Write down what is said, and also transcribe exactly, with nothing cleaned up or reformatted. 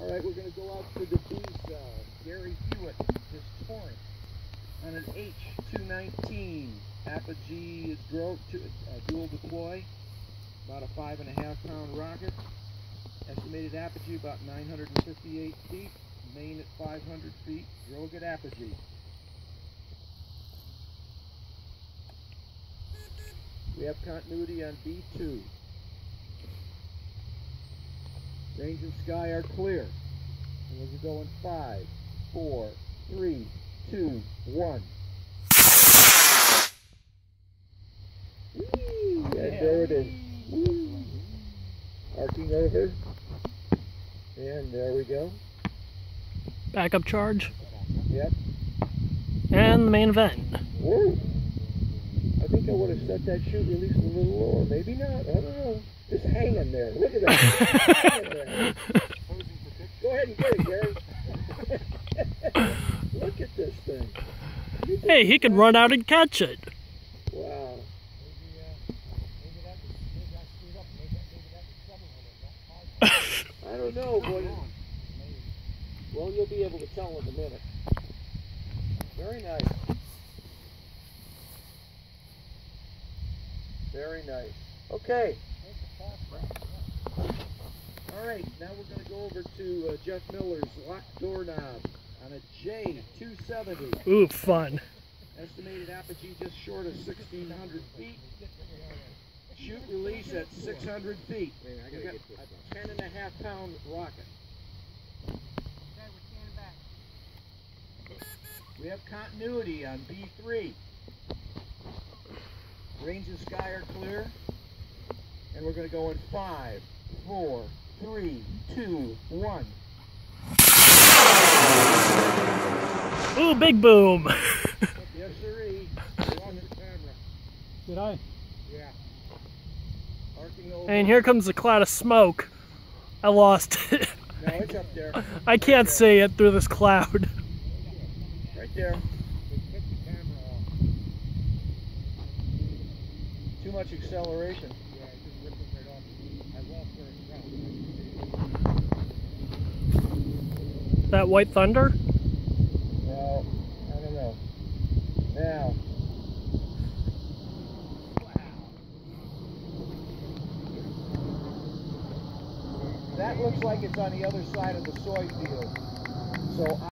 Alright, we're going to go out to the booth, uh, Gary Hewitt, this Torrent, on an H two nineteen Apogee dual, uh, dual deploy, about a five and a half pound rocket, estimated apogee about nine hundred fifty-eight feet, main at five hundred feet, drogue at apogee. We have continuity on B two. Range and sky are clear. And we'll go in five, four, three, two, one. Whee! And there it is. Whee! Arcing over. And there we go. Backup charge. Yep. And the main event. Whoa! I think I would have set that chute release a little lower. Maybe not. I don't know. Just hanging there. Look at that. Hanging there. Go ahead and get it, Gary. Look at this thing. Hey, he can run out and catch it. Wow. I don't know, boy. Well, you'll be able to tell in a minute. Very nice. Very nice. Okay. All right, now we're going to go over to uh, Jeff Miller's L O C Door knob on a J two seventy. Ooh, fun. Estimated apogee just short of sixteen hundred feet. Chute release at six hundred feet. We got a ten and a half pound rocket. We have continuity on B three. Range and sky are clear. And we're going to go in five, four, three, two, one. Ooh, big boom. Yes, sirree. You're on the camera. Did I? Yeah. Arcing over. And here comes a cloud of smoke. I lost it. No, it's up there. I can't see it through this cloud. Right there. Hit the camera off. Too much acceleration. Yeah, it just ripped it right off. I lost where it fell. That White Thunder? Well, I don't know. Now. That looks like it's on the other side of the soy field. So